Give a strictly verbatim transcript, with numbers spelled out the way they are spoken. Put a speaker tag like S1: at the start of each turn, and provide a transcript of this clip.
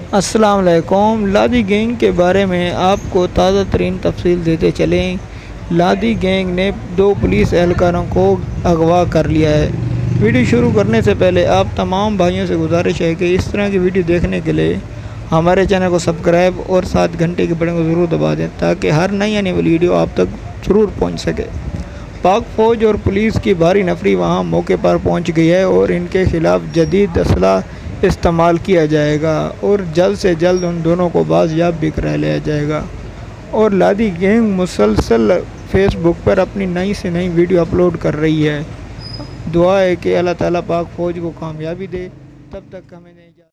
S1: अस्सलाम वालेकुम। लादी गैंग के बारे में आपको ताज़ा तरीन तफसील देते चलें। लादी गैंग ने दो पुलिस एहलकारों को अगवा कर लिया है। वीडियो शुरू करने से पहले आप तमाम भाइयों से गुजारिश है कि इस तरह की वीडियो देखने के लिए हमारे चैनल को सब्सक्राइब और साथ घंटे के बटन को ज़रूर दबा दें ताकि हर नई आने वाली वीडियो आप तक ज़रूर पहुँच सके। पाक फ़ौज और पुलिस की भारी नफरी वहाँ मौके पर पहुँच गई है और इनके खिलाफ जदीद असला इस्तेमाल किया जाएगा और जल्द से जल्द उन दोनों को बाज़याब भी करा लिया जाएगा। और लादी गैंग मुसलसल फेसबुक पर अपनी नई से नई वीडियो अपलोड कर रही है। दुआ है कि अल्लाह ताला पाक फ़ौज को कामयाबी दे। तब तक हमें नहीं